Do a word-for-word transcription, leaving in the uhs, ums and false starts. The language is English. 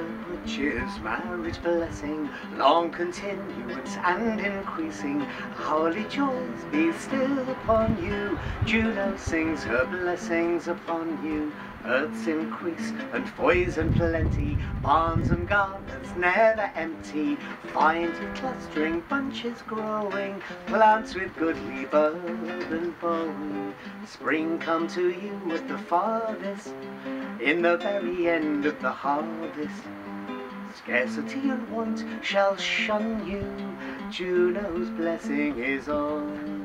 riches, marriage blessing, long continuance and increasing, holy joys be still upon you. Juno sings her blessings upon you. Earth's increase and foys and plenty, barns and gardens never empty. Find you clustering bunches growing, plants with goodly bud and bowing. Spring come to you at the farthest, in the very end of the harvest. Scarcity and want shall shun you, Juno's blessing is on